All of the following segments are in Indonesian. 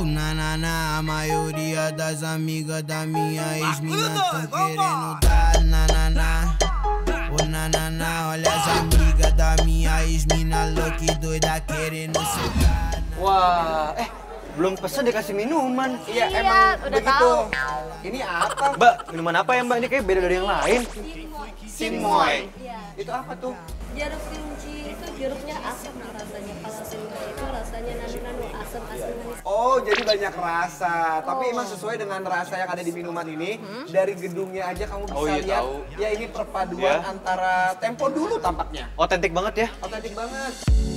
Na, a maioria das amigas da minha ex-mina tão querendo dar na. Ô na, olha as amigas da minha ex-mina louca e doida querendo sugar. Wah, belum pesen dikasih minuman. Iya, emang udah begitu. tahu. Ini apa? Mbak, minuman apa ya Mbak? Ini kayak beda dari yang lain. Sinmoy. Iya. Itu apa tuh? Jeruk kimchi itu jeruknya asam rasanya. Kalau sinmoy itu rasanya nanu-nanu asam manis. Oh, jadi banyak rasa. Tapi emang sesuai dengan rasa yang ada di minuman ini. Dari gedungnya aja kamu bisa lihat. Tahu. Ya ini perpaduan antara tempo dulu tampaknya. Otentik banget ya. Otentik banget.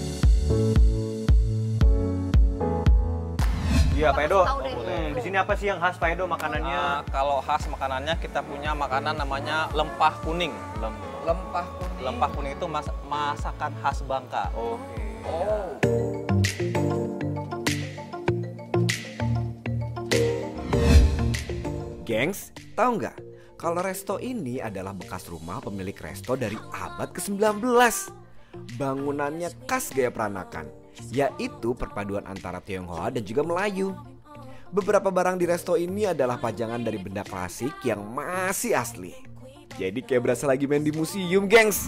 Iya, Pak Edo. Tahu deh. Di sini apa sih yang khas Pak Edo makanannya? Kalau khas makanannya kita punya makanan namanya lempah kuning. Lempah kuning. Lempah kuning itu masakan khas Bangka. Oke. Oh. Gengs, tahu nggak? Kalau resto ini adalah bekas rumah pemilik resto dari abad ke-19. Bangunannya khas gaya peranakan, yaitu perpaduan antara Tionghoa dan juga Melayu. Beberapa barang di resto ini adalah pajangan dari benda klasik yang masih asli. Jadi kayak berasa lagi main di museum, gengs.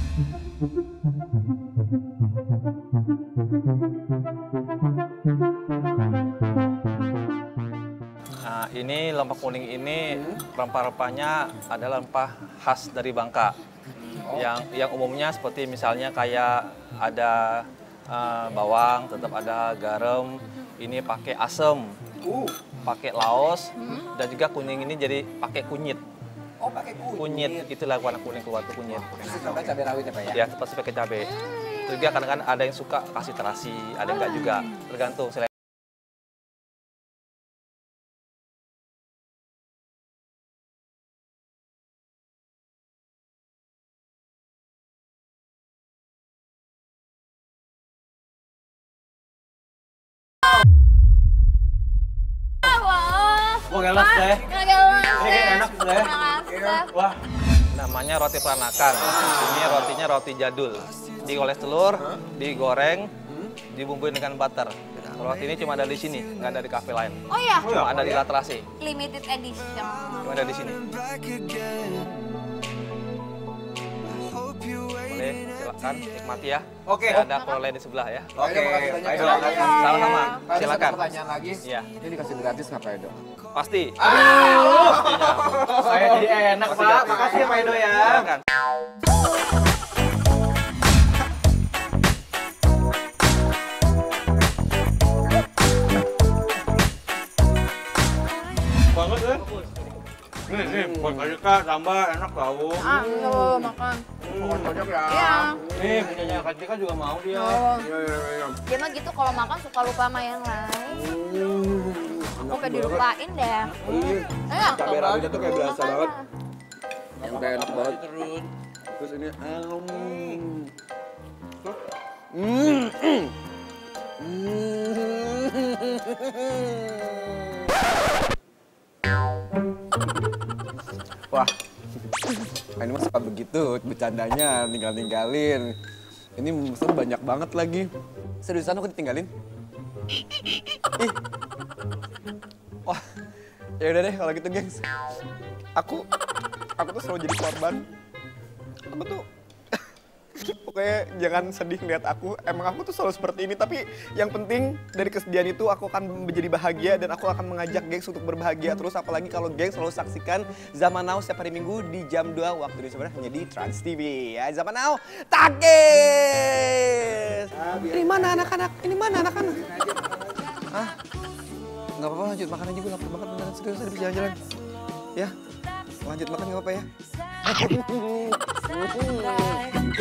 Nah, ini lempah kuning ini rempah-rempahnya adalah rempah khas dari Bangka. Yang umumnya seperti misalnya kayak ada bawang, tetap ada garam, ini pakai asam, pakai laos, dan juga kuning ini jadi pakai kunyit. Oh, pakai kunyit. Kunyit, itulah warna kuning keluar tuh kunyit. Terus tambah cabai rawit ya Pak ya? Ya, pasti pakai cabai. Terus juga kadang-kadang ada yang suka kasih terasi, ada yang enggak juga, tergantung. Wah, gelas deh. Ini enak deh. Wah, Namanya roti peranakan. Ini rotinya roti jadul. Dioles telur, digoreng, dibumbuin dengan butter. Roti ini cuma ada di sini, nggak ada di kafe lain. Oh iya, Cuma ada di Latrasi, limited edition. cuma ada di sini. Boleh, silakan nikmati ya. Oke. Ada proleh di sebelah ya. Oke, makasih banyak. Pak Edo, Pak makasih. Sama-sama, Pak Edo, silakan. satu pertanyaan lagi. Iya. Ini dikasih gratis nggak Pak Edo? Pasti. saya jadi enak Pak. Makasih ya Pak Edo ya. Silakan. Banget ya. Nih, buat aja Kak, tambah enak tahu. Lo makan. Banyak ya. Iya. Nih, punyanya Kak Cika juga mau dia. Iya. Dia mah gitu kalau makan suka lupa sama yang lain. Aku kayak dilupain deh. Enak. Cabai rawitnya tuh kayak berasa Makanya. banget. Udah enak banget. Terus ini Wah, ini mah suka begitu, bercandanya, tinggal-tinggalin. Ini mesen banyak banget lagi. Seriusan aku ditinggalin? Ih. Wah, ya udah deh kalau gitu, gengs. Aku tuh selalu jadi korban. Aku tuh pokoknya jangan sedih ngeliat aku. Emang aku tuh selalu seperti ini, tapi yang penting dari kesedihan itu aku akan menjadi bahagia dan aku akan mengajak gengs untuk berbahagia terus, apalagi kalau gengs selalu saksikan Zaman Now setiap hari Minggu di jam 2 waktu Indonesia Barat hanya di Trans TV ya. Zaman Now takis. Ini mana anak-anak? Ini mana anak-anak? Ah, nggak apa-apa, lanjut makan aja, gue lapar banget beneran, serius ada bisa jalan-jalan. Ya, lanjut makan nggak apa-apa ya.